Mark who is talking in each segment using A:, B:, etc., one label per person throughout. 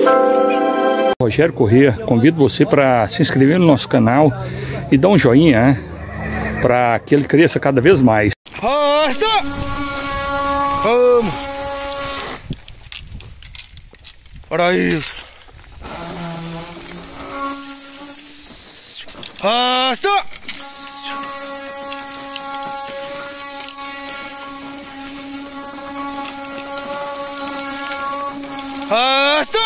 A: Rogério Corrêa, convido você para se inscrever no nosso canal e dar um joinha, né? Para que ele cresça cada vez mais.
B: Arrasta! Vamos! Olha isso! Arrasta! Arrasta!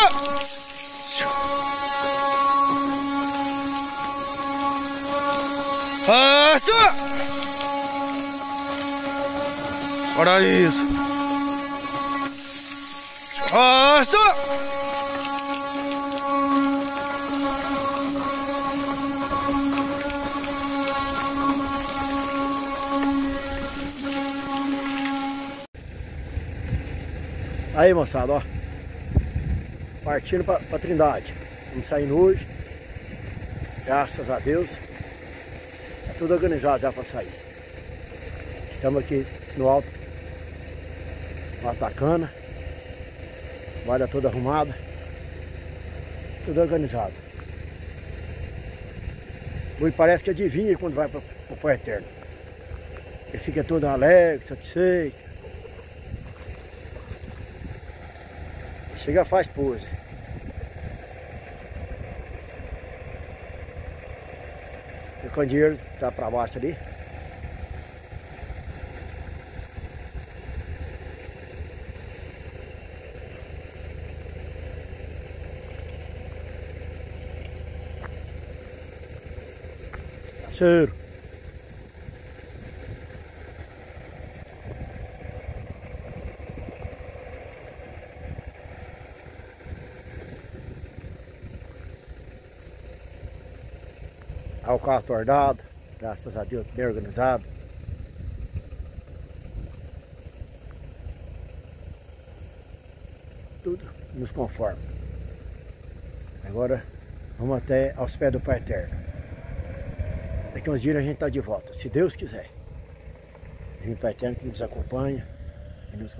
B: Arrasta! Olha isso! Arrasta!
C: Aí, moçada, ó, partindo pra Trindade. Vamos saindo hoje, graças a Deus, tá tudo organizado já para sair. Estamos aqui no alto da cana, guarda toda arrumada, tudo organizado. Hoje parece que adivinha quando vai para o Pai Eterno. Ele fica todo alegre, satisfeito. Chega, faz pose. O candeeiro tá para baixo ali. Parceiro. O carro tordado, graças a Deus, bem organizado. Tudo nos conforma. Agora vamos até aos pés do Pai Eterno. Daqui uns dias a gente está de volta, se Deus quiser. O Pai Eterno que nos acompanha. Que nos...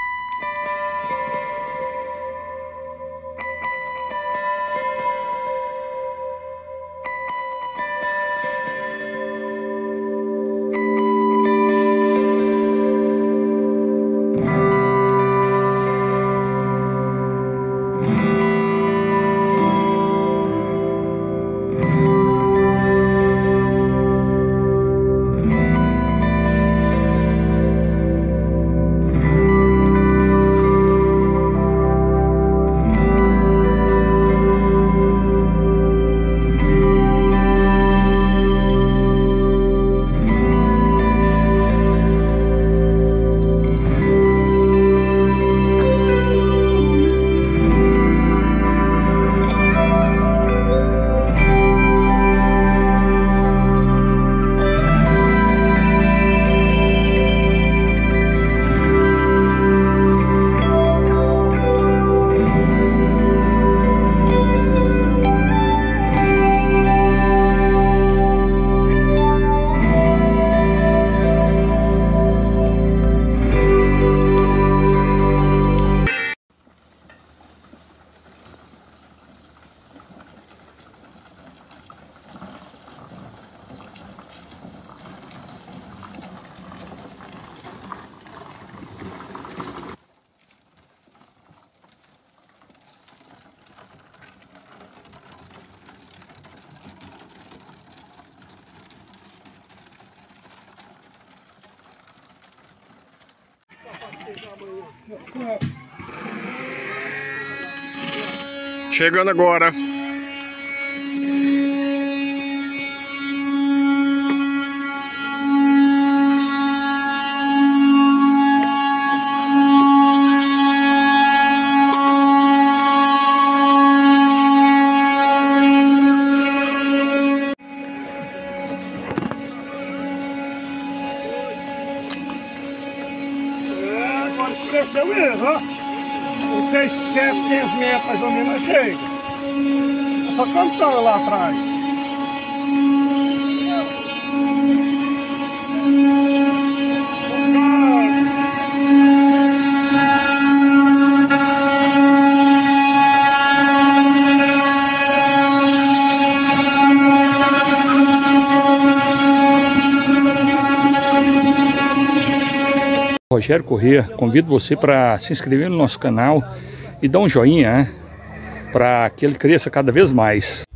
B: Chegando agora.
D: Cresceu mesmo, ó. Uns 700 metros mais ou menos chega. Só cantando lá atrás.
A: Rogério Corrêa, convido você para se inscrever no nosso canal e dar um joinha, né? Para que ele cresça cada vez mais.